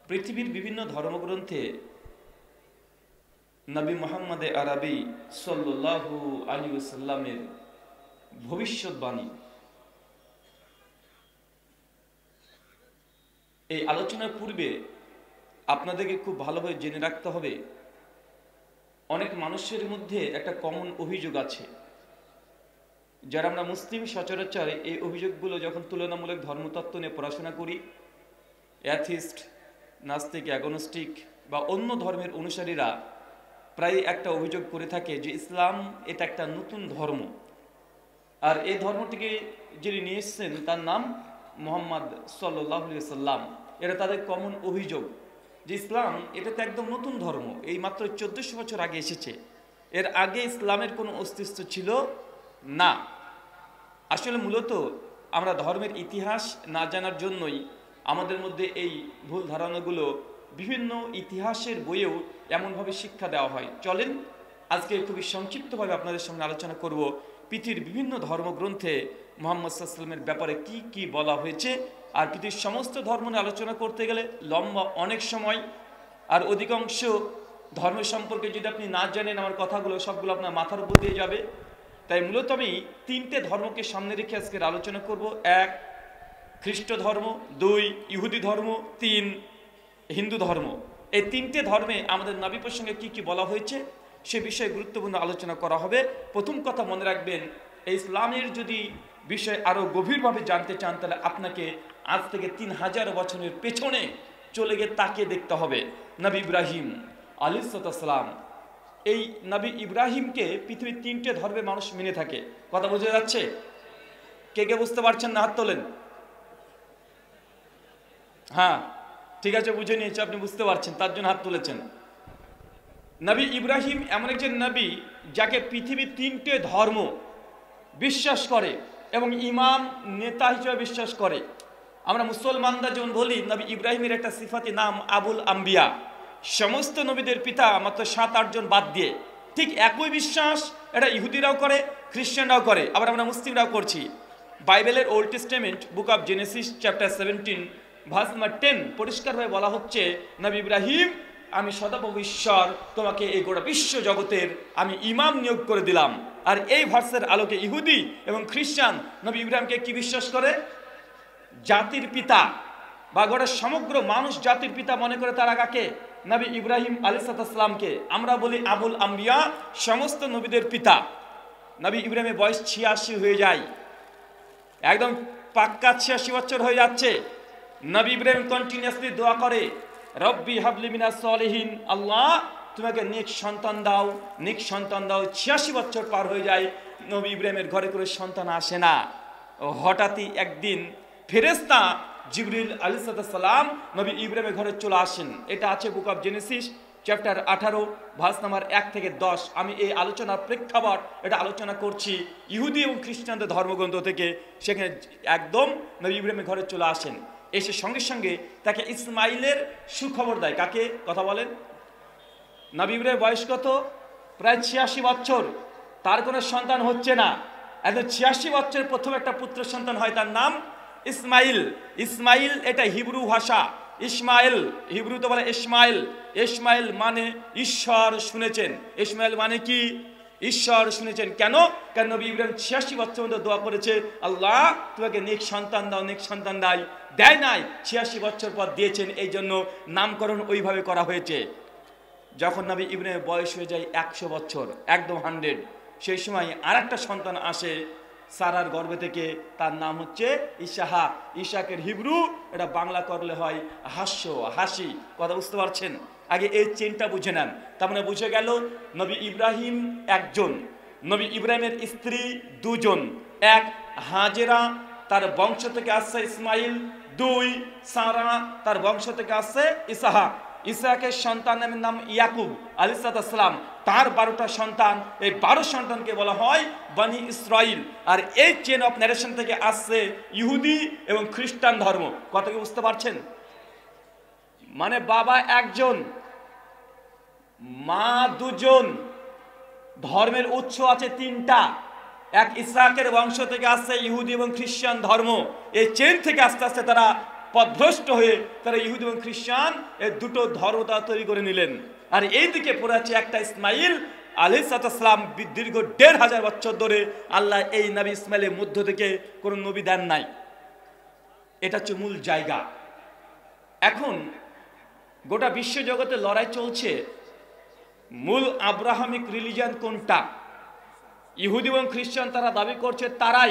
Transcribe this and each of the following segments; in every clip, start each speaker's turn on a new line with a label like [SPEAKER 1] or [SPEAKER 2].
[SPEAKER 1] পৃথিবীর বিভিন্ন ধর্মগ্রন্থে নবী মুহাম্মদ আরবি সাল্লাল্লাহু আলাইহি ওয়াসাল্লামের ভবিষ্যৎবাণী, এই আলোচনার পূর্বে আপনাদেরকে খুব ভালোভাবে জেনে রাখতে হবে, অনেক মানুষের মধ্যে একটা কমন অভিযোগ আছে। যারা আমরা মুসলিম সচরাচর এই অভিযোগগুলো যখন তুলনামূলক ধর্মতত্ত্ব নিয়ে পড়াশোনা করি, অ্যাথিস্ট, নাস্তিক, অ্যাগনস্টিক বা অন্য ধর্মের অনুসারীরা প্রায় একটা অভিযোগ করে থাকে যে ইসলাম এটা একটা নতুন ধর্ম, আর এই ধর্মটিকে যিনি নিয়ে এসেছেন তার নাম মুহাম্মদ সাল্লাল্লাহু আলাইহি ওয়াসাল্লাম। এটা তাদের কমন অভিযোগ যে ইসলাম এটা তো একদম নতুন ধর্ম, এই মাত্র 1400 বছর আগে এসেছে, এর আগে ইসলামের কোনো অস্তিত্ব ছিল না। আসলে মূলত আমরা ধর্মের ইতিহাস না জানার জন্যই আমাদের মধ্যে এই ভুল ধারণাগুলো বিভিন্ন ইতিহাসের বইয়েও এমনভাবে শিক্ষা দেওয়া হয়। চলেন আজকে খুবই সংক্ষিপ্তভাবে আপনাদের সঙ্গে আলোচনা করব পৃথিবীর বিভিন্ন ধর্মগ্রন্থে মুহাম্মদ সাল্লাল্লাহু আলাইহি ওয়াসাল্লামের ব্যাপারে কি কি বলা হয়েছে। আর পৃথিবীর সমস্ত ধর্ম নিয়ে আলোচনা করতে গেলে লম্বা অনেক সময়, আর অধিকাংশ ধর্ম সম্পর্কে যদি আপনি না জানেন আমার কথাগুলো সবগুলো আপনার মাথার উপর দিয়ে যাবে। তাই মূলত আমি তিনটে ধর্মকে সামনে রেখে আজকের আলোচনা করব। এক, খ্রিস্ট ধর্ম; দুই, ইহুদি ধর্ম; তিন, হিন্দু ধর্ম। এই তিনটে ধর্মে আমাদের নবী প্রসঙ্গে কি কি বলা হয়েছে সে বিষয়ে গুরুত্বপূর্ণ আলোচনা করা হবে। প্রথম কথা মনে রাখবেন, এই ইসলামের যদি বিষয় আরো গভীরভাবে জানতে চান তাহলে আপনাকে আজ থেকে 3000 বছরের পেছনে চলে গিয়ে তাকিয়ে দেখতে হবে। নবী ইব্রাহিম আলাইহিস সালাম, এই নবী ইব্রাহিমকে পৃথিবীর তিনটে ধর্মে মানুষ মেনে থাকে। কথা বোঝা যাচ্ছে? কে কে বুঝতে পারছেন না হাত তোলেন। হ্যাঁ, ঠিক আছে, বুঝে নিয়েছি আপনি বুঝতে পারছেন, তার জন্য হাত তুলেছেন। নবী ইব্রাহিম এমন একজন নবী যাকে পৃথিবীর তিনটে ধর্ম বিশ্বাস করে এবং ইমাম নেতা হিসেবে বিশ্বাস করে। আমরা মুসলমানরা যেমন বলি নবী ইব্রাহিমের একটা সিফাতি নাম আবুল আম্বিয়া, সমস্ত নবীদের পিতা মাত্র 7-8 জন বাদ দিয়ে। ঠিক একই বিশ্বাস এটা ইহুদিরাও করে, খ্রিস্টানরাও করে, আবার আমরা মুসলিমরাও করছি। বাইবেলের Old Testament Book of Genesis chapter 17 verse number 10 পরিষ্কারভাবে বলা হচ্ছে, নবী ইব্রাহিম, আমি সদাপ্রভু ঈশ্বর তোমাকে এই গোটা বিশ্ব জগতের আমি ইমাম নিয়োগ করে দিলাম। আর এই ভার্সের আলোকে ইহুদি এবং খ্রিস্টান নবী ইব্রাহিমকে কি বিশ্বাস করে? জাতির পিতা বা গোটা সমগ্র মানুষ জাতির পিতা মনে করে। তার আগাকে নবী ইব্রাহিম আলাইহিস সালামকে আমরা বলি আবুল আম্বিয়া, সমস্ত নবীদের পিতা। নবী ইব্রাহিমের বয়স 86 হয়ে যায়, একদম পাক্কা 86 বছর হয়ে যাচ্ছে। নবী ইব্রাহিম কন্টিনিউয়াসলি দোয়া করে, রব্বি হাবলি মিনাস সলিহিন, আল্লাহ তোমাকে নেক সন্তান দাও, নেক সন্তান দাও। 86 বছর পার হয়ে যায়, নবী ইব্রাহিমের ঘরে করে সন্তান আসে না। হঠাৎই একদিন ফেরেশতা জিবরিল আলাইহিস সালাম নবী ইব্রাহিমের ঘরে চলে আসেন। এটা আছে Book of Genesis chapter 18 verse number 1 থেকে 10। আমি এই আলোচনার প্রেক্ষাপট এটা আলোচনা করছি ইহুদি এবং খ্রিস্টানদের ধর্মগ্রন্থ থেকে। সেখানে একদম নবী ইব্রাহিমের ঘরে চলে আসেন, এসে সঙ্গে সঙ্গে তাকে ইসমাইলের সুখবর দেয়। কাকে? কথা বলেন। নবী ইব্রাহিমের বয়স কত? প্রায় 86 বছর, তার কোনো সন্তান হচ্ছে না। একদম 86 বছরের প্রথম একটা পুত্র সন্তান হয়, তার নাম ইসমাইল। ইসমাইল এটা হিব্রু ভাষা, ইসমাইল হিব্রুতে বলে ইসমাইল। ইসমাইল মানে ঈশ্বর শুনেছেন। ইসমাইল মানে কি? ঈশ্বর শুনেছেন। কেন? কারণ নবী ইব্রাহিম 86 বছর মধ্যে দোয়া করেছে, আল্লাহ তোমাকে নেক সন্তান দাও, নেক সন্তান দেয় নাই, 86 বছর পর দিয়েছেন। এই জন্য নামকরণ ওইভাবে করা হয়েছে। যখন নবী ইব্রাহিমের বয়স হয়ে যায় 100 বছর, একদম 100, সেই সময় আর একটা সন্তান আসে সারার গর্ভে থেকে, তার নাম হচ্ছে ইসাহাক। ইসাকের হিব্রু এটা বাংলা করলে হয় হাস্য, হাসি। কথা বুঝতে পারছেন? আগে এই চেনটা বুঝে নেন। তার মানে বুঝে গেল নবী ইব্রাহিম একজন, নবী ইব্রাহিমের স্ত্রী 2 জন। এক, হাজেরা, তার বংশ থেকে আসছে ইসমাইল। 2, সারা, তার বংশ থেকে আসছে ইসাহাক। ইসাহাকের সন্তানের নাম ইয়াকুব আলাইহিস সালাম। তার 12টা সন্তান, এই 12 সন্তানকে বলা হয় বনি ইসরাইল। আর এই চেন অফ ন্যারেশন থেকে আসছে ইহুদি এবং খ্রিস্টান ধর্ম। কথা কি বুঝতে পারছেন? মানে বাবা একজন, মা 2 জন, ধর্মের উৎস আছে 3টা। এক, ইসহাকের বংশ থেকে আসছে ইহুদি এবং খ্রিস্টান ধর্ম। এই চেন থেকে আস্তে আস্তে তারা পথভ্রষ্ট হয়ে তারা ইহুদি এবং খ্রিস্টান এই দুটো ধর্ম তারা তৈরি করে নিলেন। আর এইদিকে পড়ে আছে একটা ইসমাইল আলাইহিস সালাম, দীর্ঘ ১৫০০ বছর ধরে আল্লাহ এই নবী ইসমাইলের মধ্য থেকে কোনো নবী দেন নাই। এটা হচ্ছে মূল জায়গা। এখন গোটা বিশ্ব জগতে লড়াই চলছে, মূল আব্রাহামিক রিলিজিয়ান কোনটা? ইহুদি এবং খ্রিস্টান তারা দাবি করছে তারাই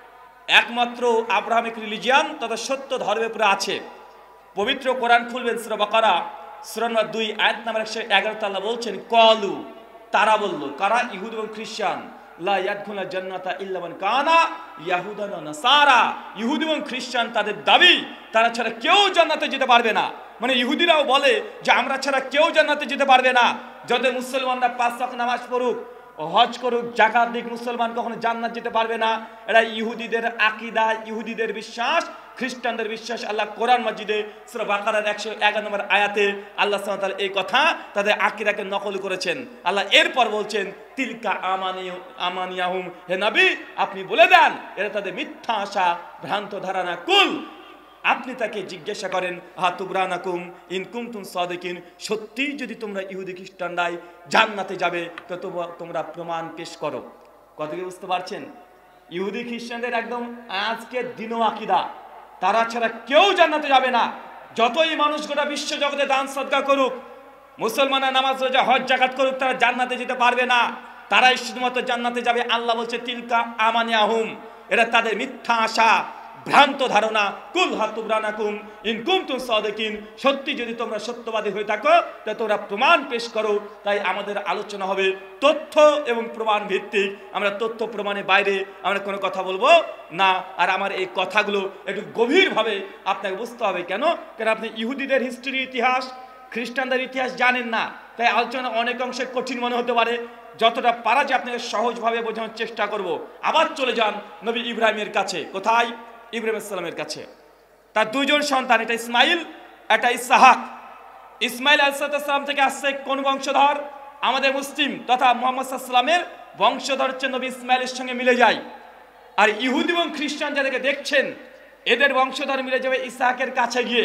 [SPEAKER 1] একমাত্র আব্রাহামিক রিলিজিয়ান, তাদের সত্য ধর্মের উপরে আছে। পবিত্র কোরআন খুলবেন সূরা বাকারা সূরা নম্বর ২ আয়াত নম্বর ১১ আল্লাহ বলছেন, কলু, তারা বলল, কারা? ইহুদি এবং খ্রিস্টান, লা ইয়াদখুলুল জান্নাতা ইল্লা মান কানা ইয়াহুদান ওয়া নাসারা। ইহুদি এবং খ্রিস্টান তাদের দাবি তারা ছাড়া কেউ জান্নাতে যেতে পারবে না। মানে ইহুদিরাও বলে যে আমরা ছাড়া কেউ জান্নাতে যেতে পারবে না। যত মুসলমানরা ৫ ওয়াক্ত নামাজ পড়ুক, হজ করুক, যাকাত দিক, মুসলমান কখনো জান্নাত যেতে পারবে না। এটা ইহুদিদের আকীদা, ইহুদিদের বিশ্বাস, খ্রিস্টানদের বিশ্বাস। আল্লাহ কোরআন মাজিদে সূরা বাকারার ১১ নম্বর আয়াতে আল্লাহ সুবহানাহু ওয়া তাআলা এই কথা তাদের আকীদাকে নকল করেছেন। আল্লাহ এরপর বলছেন, তিলকা আমানিয়াহুম, হে নবী আপনি বলে দেন এরা তাদের মিথ্যা আশা, ভ্রান্ত ধারণা। কুল, আপনি তাকে জিজ্ঞাসা করেন, হাতুবরানাকুম ইন কুনতুম সাদিকিন, সত্যি যদি তোমরা ইহুদি খ্রিস্টানরাই জান্নাতে যাবে তো তোমরা প্রমাণ পেশ করো। কথা কি বুঝতে পারছেন? ইহুদি খ্রিস্টানদের একদম আজকের দিনও আকীদা, তারা ছাড়া কেউ জান্নাতে যাবে না। যতই মানুষ গোটা বিশ্ব জগতে দান সদকা করুক, মুসলমানরা নামাজ রোজা হজ যাকাত করুক, তারা জান্নাতে যেতে পারবে না। তারাই শুধুমাত্র জান্নাতে যাবে। আল্লাহ বলছে, তিলকা আমানিয়াহুম, এরা তাদের মিথ্যা আশা, ভ্রান্ত ধারণা। কুল হাতুবরানাকুম ইন কুনতুম সাদিকিন, সত্যি যদি তোমরা সত্যবাদী হয়ে থাকো তা তোমরা প্রমাণ পেশ করো। তাই আমাদের আলোচনা হবে তথ্য এবং প্রমাণ ভিত্তিক। আমরা তথ্য প্রমাণের বাইরে আমরা কোনো কথা বলবো না। আর আমার এই কথাগুলো একটু গভীরভাবে আপনাকে বুঝতে হবে। কেন? কারণ আপনি ইহুদিদের হিস্ট্রি, ইতিহাস, খ্রিস্টানদের ইতিহাস জানেন না, তাই আলোচনা অনেক অংশে কঠিন মনে হতে পারে। যতটা পারা যায় আপনাকে সহজভাবে বোঝানোর চেষ্টা করব। আবার চলে যান নবী ইব্রাহিমের কাছে। কোথায়? ইব্রাহিম ইসলামের কাছে। তার দুইজন সন্তান, এটা ইসমাইল, এটা ইসহাক। ইসমাইল আলাইহিস সালাম থেকে আসছে কোন বংশধর? আমাদের মুসলিম তথা মুহাম্মদ সাল্লাল্লাহু আলাইহি ওয়াসাল্লামের বংশধর হচ্ছে নবী ইসমাইলের সঙ্গে মিলে যায়। আর ইহুদি এবং খ্রিস্টান যাদেরকে দেখছেন এদের বংশধর মিলে যাবে ইসহাকের কাছে গিয়ে।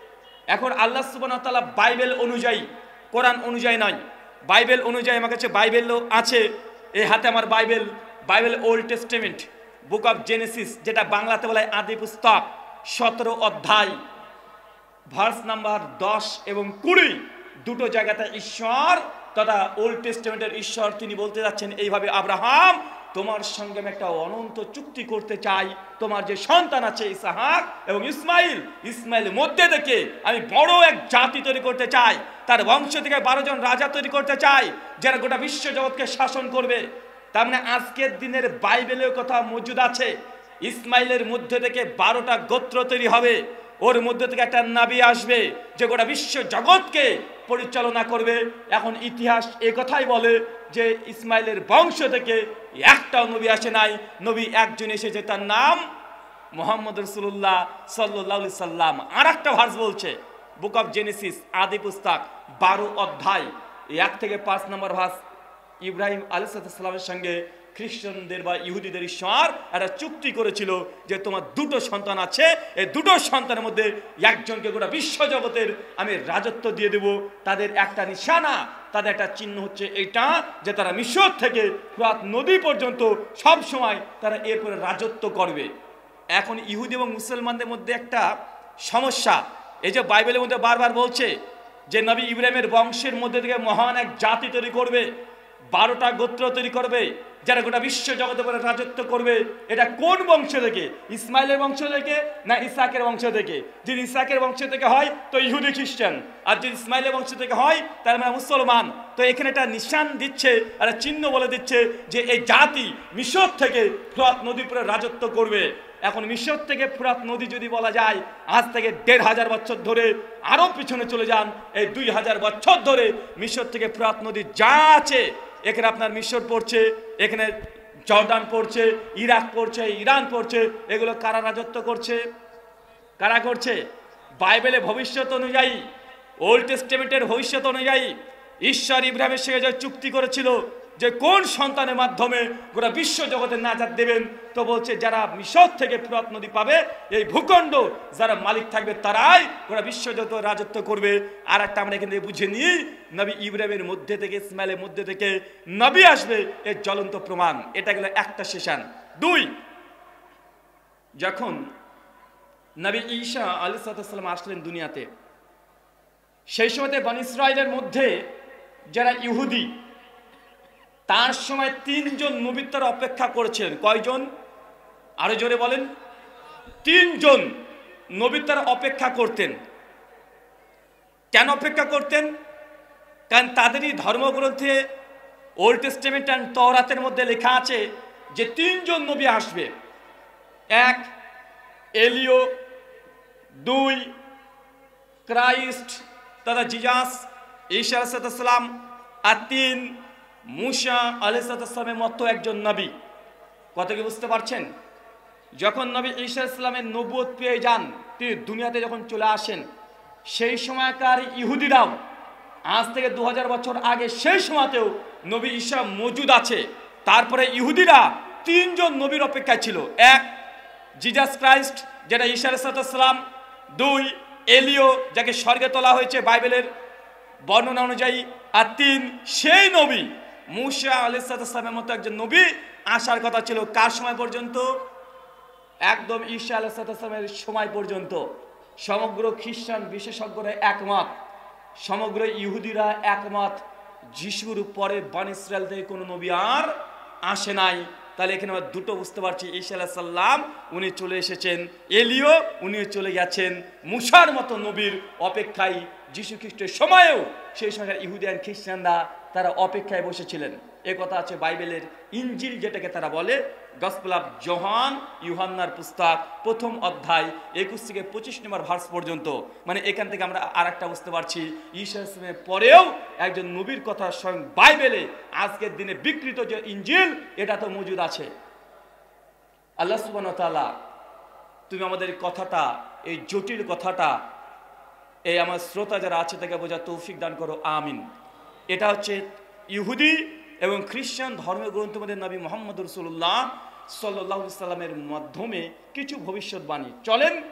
[SPEAKER 1] এখন আল্লাহ সুবহানাহু ওয়া তাআলা বাইবেল অনুযায়ী, কোরআন অনুযায়ী নয়, বাইবেল অনুযায়ী, আমার কাছে বাইবেলও আছে, এই হাতে আমার Bible Old Testament, Book of Genesis, যেটা বাংলাতে বলা হয় আদি পুস্তক, 17 অধ্যায় ভার্স নাম্বার 10 এবং 20, দুটো জায়গাতে ঈশ্বর তথা ওল্ড টেস্টামেন্টের ঈশ্বর তিনি বলতে যাচ্ছেন এইভাবে, আব্রাহাম তোমার সঙ্গে আমি একটা অনন্ত চুক্তি করতে চাই। তোমার যে সন্তান আছে ইসহাক এবং ইসমাইল মধ্যে থেকে আমি বড় এক জাতি তৈরি করতে চাই। তার বংশ থেকে 12 জন রাজা তৈরি করতে চাই, যারা গোটা বিশ্ব জগৎকে শাসন করবে। তার মানে আজকের দিনের বাইবেলের কথা মজুদ আছে। ইসমাইলের মধ্যে থেকে 12টা গোত্র তৈরি হবে, ওর মধ্যে থেকে একটা নবী আসবে যে গোটা বিশ্ব জগৎকে পরিচালনা করবে। এখন ইতিহাস এ কথাই বলে যে ইসমাইলের বংশ থেকে একটাও নবী আসে নাই, নবী একজন এসেছে, তার নাম মুহাম্মদ রাসূলুল্লাহ সাল্লাল্লাহু আলাইহি সাল্লাম। আর একটা ভার্স বলছে, বুক অফ জেনেসিস আদি পুস্তক 12 অধ্যায় 1 থেকে 5 নম্বর ভার্স, ইব্রাহিম আলাইহিস সালামের সঙ্গে খ্রিস্টানদের বা ইহুদিদের ঈশ্বর একটা চুক্তি করেছিল যে তোমার দুটো সন্তান আছে, এই দুটো সন্তানের মধ্যে একজনকে গোটা বিশ্ব জগতের আমি রাজত্ব দিয়ে দেব। তাদের একটা নিশানা, তাদের একটা চিহ্ন হচ্ছে এইটা যে তারা মিশর থেকে ফোরাত নদী পর্যন্ত সব সময় তারা এরপরে রাজত্ব করবে। এখন ইহুদি এবং মুসলমানদের মধ্যে একটা সমস্যা, এই যে বাইবেলের মধ্যে বারবার বলছে যে নবী ইব্রাহিমের বংশের মধ্যে থেকে মহান এক জাতি তৈরি করবে, 12টা গোত্র তৈরি করবে, যারা গোটা বিশ্ব জগতে পরে রাজত্ব করবে। এটা কোন বংশ থেকে? ইসমাইলের বংশ থেকে না ইসহাকের বংশ থেকে? যদি ইসহাকের বংশ থেকে হয় তো ইহুদি খ্রিস্টান, আর যদি ইসমাইলের বংশ থেকে হয় তার মানে মুসলমান। তো এখানে একটা নিশান দিচ্ছে, একটা চিহ্ন বলে দিচ্ছে যে এই জাতি মিশর থেকে ফোরাত নদীর উপরে রাজত্ব করবে। এখন মিশর থেকে ফোরাত নদী যদি বলা যায় আজ থেকে 1500 বছর ধরে, আরো পিছনে চলে যান এই 2000 বছর ধরে মিশর থেকে ফোরাত নদী যা আছে, এখানে আপনার মিশর পড়ছে, এখানে জর্ডান পড়ছে, ইরাক পড়ছে, ইরান পড়ছে, এগুলো কারা রাজত্ব করছে? কারা করছে? বাইবেলে ভবিষ্যৎ অনুযায়ী, ওল্ড টেস্টামেন্টের ভবিষ্যৎ অনুযায়ী ঈশ্বর ইব্রাহিমের সঙ্গে যে চুক্তি করেছিল যে কোন সন্তানের মাধ্যমে গোটা বিশ্ব জগতের নাজাত দেবেন, তো বলছে যারা মিশর থেকে ফুরাত নদী পাবে, এই ভূখণ্ড যারা মালিক থাকবে তারাই গোটা বিশ্ব জগৎ রাজত্ব করবে। আর একটা আমরা এখান থেকে বুঝে নিই, নবী ইব্রাহিমের মধ্যে থেকে, ইসমাইলের মধ্যে থেকে নবী আসবে এর জ্বলন্ত প্রমাণ। এটা গেল একটা সেশন। 2, যখন নবী ঈসা আলাইহিস সালাম আসলেন দুনিয়াতে, সেই সময়তে বনী ইসরাইলের মধ্যে যারা ইহুদি, তার সময় 3 জন নবীর তারা অপেক্ষা করেছেন। কয়জন? আরো জোরে বলেন। 3 জন নবীর তারা অপেক্ষা করতেন। কেন অপেক্ষা করতেন? কারণ তাদেরই ধর্মগ্রন্থে ওল্ড টেস্টামেন্ট অ্যান্ড তওরাতের মধ্যে লেখা আছে যে 3 জন নবী আসবে। 1 এলিও, 2 ক্রাইস্ট তথা জিজাস ঈসা আলাইহিস সালাম, আর 3 মুসা আলাইহিস সালামের মতো একজন নবী। কত কি বুঝতে পারছেন? যখন নবী ঈসা আলাইহিস সালামের নবুয়ত পেয়ে যান, তিনি দুনিয়াতে যখন চলে আসেন, সেই সময়কার ইহুদিরাও আজ থেকে 2000 বছর আগে সেই সময়তেও নবী ঈসা মজুদ আছে। তারপরে ইহুদিরা 3 জন নবীর অপেক্ষায় ছিল। 1 জিজাস ক্রাইস্ট, যেটা ঈসা আলাইহিস সালাম। 2 এলিও, যাকে স্বর্গে তোলা হয়েছে বাইবেলের বর্ণনা অনুযায়ী। আর 3 সেই নবী মুসা আলাইহিস সালামের মতো একজন নবী আসার কথা ছিল। কার সময় পর্যন্ত? একদম ঈসা আলাইহিস সালামের সময় পর্যন্ত। সমগ্র খ্রিস্টান বিশেষজ্ঞরা একমত, সমগ্র ইহুদিরা একমত, যিশুর পরে বনী ইসরায়েল থেকে কোনো নবী আর আসে নাই। তাহলে এখানে আমরা দুটো বুঝতে পারছি, ঈসা আলাইহিস সালাম উনি চলে এসেছেন, এলিও উনি চলে গেছেন। মুসার মতো নবীর অপেক্ষায় যিশু খ্রিস্টের সময়েও সেই সময় ইহুদিয়ান খ্রিস্টানরা তারা অপেক্ষায় বসেছিলেন। এ কথা আছে বাইবেলের ইঞ্জিল, যেটাকে তারা বলে গসপেল অফ জোহান, ইউহান্নার পুস্তক 1ম অধ্যায় 21 থেকে 25 নম্বর ভার্স পর্যন্ত। মানে এখান থেকে আমরা আর একটা বুঝতে পারছি, ঈসা আলাইহিস পরেও একজন নবীর কথা স্বয়ং বাইবেলে আজকের দিনে বিকৃত যে ইঞ্জিল, এটা তো মজুদ আছে। আল্লাহ সুবহানাহু ওয়া তাআলা, তুমি আমাদের কথাটা, এই জটিল কথাটা, এই আমার শ্রোতা যারা আছে তাকে বোঝার তৌফিক দান করো, আমিন। এটা হচ্ছে ইহুদি এবং খ্রিস্টান ধর্মীয় গ্রন্থের মধ্যে নবী মুহাম্মদ রাসূলুল্লাহ সাল্লাল্লাহু আলাইহি ওয়াসাল্লামের মাধ্যমে কিছু ভবিষ্যৎবাণী। চলেন